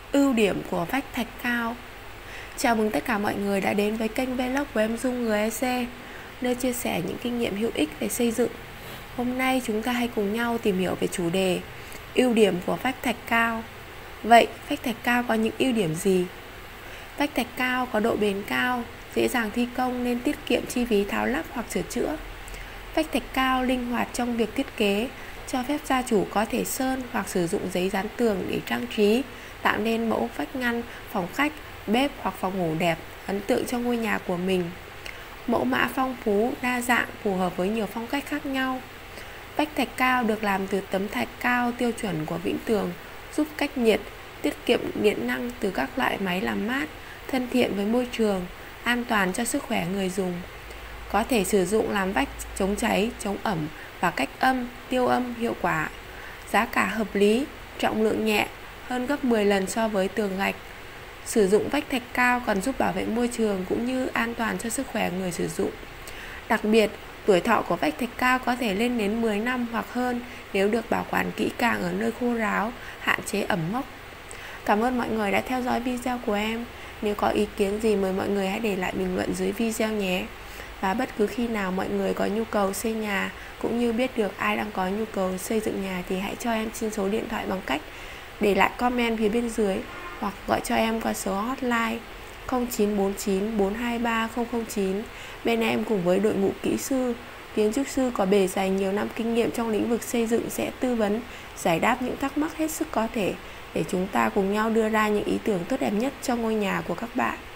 Ưu điểm của vách thạch cao. Chào mừng tất cả mọi người đã đến với kênh vlog của em Dung GEC, nơi chia sẻ những kinh nghiệm hữu ích về xây dựng. Hôm nay chúng ta hãy cùng nhau tìm hiểu về chủ đề ưu điểm của vách thạch cao. Vậy, vách thạch cao có những ưu điểm gì? Vách thạch cao có độ bền cao, dễ dàng thi công nên tiết kiệm chi phí tháo lắp hoặc sửa chữa. Vách thạch cao linh hoạt trong việc thiết kế, cho phép gia chủ có thể sơn hoặc sử dụng giấy dán tường để trang trí, tạo nên mẫu vách ngăn, phòng khách, bếp hoặc phòng ngủ đẹp, ấn tượng cho ngôi nhà của mình. Mẫu mã phong phú, đa dạng, phù hợp với nhiều phong cách khác nhau. Vách thạch cao được làm từ tấm thạch cao tiêu chuẩn của Vĩnh Tường, giúp cách nhiệt, tiết kiệm điện năng từ các loại máy làm mát, thân thiện với môi trường, an toàn cho sức khỏe người dùng. Có thể sử dụng làm vách chống cháy, chống ẩm và cách âm, tiêu âm hiệu quả. Giá cả hợp lý, trọng lượng nhẹ, hơn gấp 10 lần so với tường gạch. Sử dụng vách thạch cao còn giúp bảo vệ môi trường cũng như an toàn cho sức khỏe người sử dụng. Đặc biệt, tuổi thọ của vách thạch cao có thể lên đến 10 năm hoặc hơn nếu được bảo quản kỹ càng ở nơi khô ráo, hạn chế ẩm mốc. Cảm ơn mọi người đã theo dõi video của em. Nếu có ý kiến gì mời mọi người hãy để lại bình luận dưới video nhé. Và bất cứ khi nào mọi người có nhu cầu xây nhà cũng như biết được ai đang có nhu cầu xây dựng nhà thì hãy cho em xin số điện thoại bằng cách để lại comment phía bên dưới hoặc gọi cho em qua số hotline 0949 423 009. Bên em cùng với đội ngũ kỹ sư, kiến trúc sư có bề dày nhiều năm kinh nghiệm trong lĩnh vực xây dựng sẽ tư vấn, giải đáp những thắc mắc hết sức có thể để chúng ta cùng nhau đưa ra những ý tưởng tốt đẹp nhất cho ngôi nhà của các bạn.